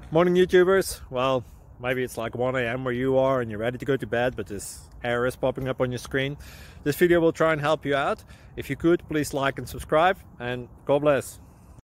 Morning YouTubers. Well, maybe it's like 1 a.m. where you are and you're ready to go to bed, but this error is popping up on your screen. This video will try and help you out. If you could, please like and subscribe, and God bless.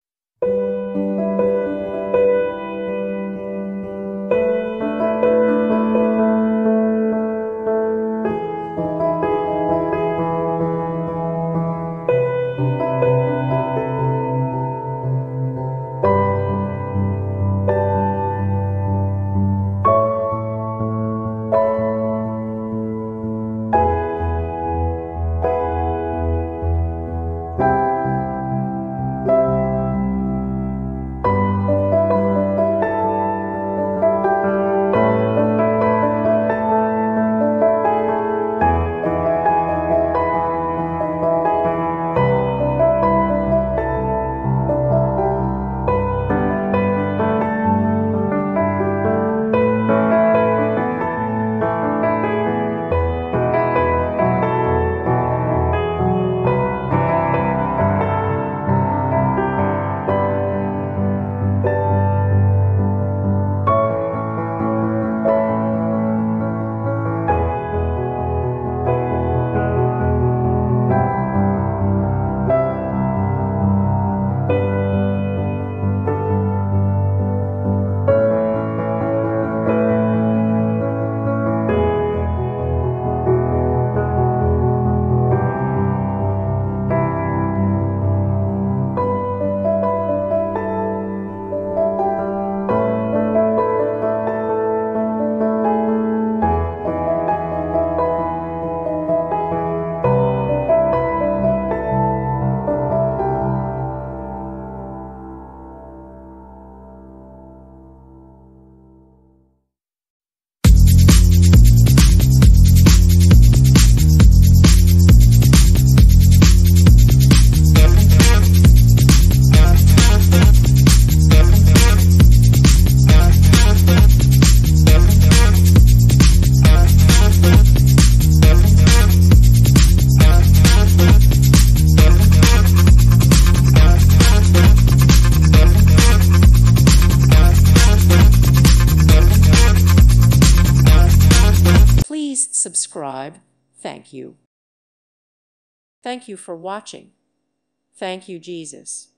Please subscribe. Thank you. Thank you for watching. Thank you, Jesus.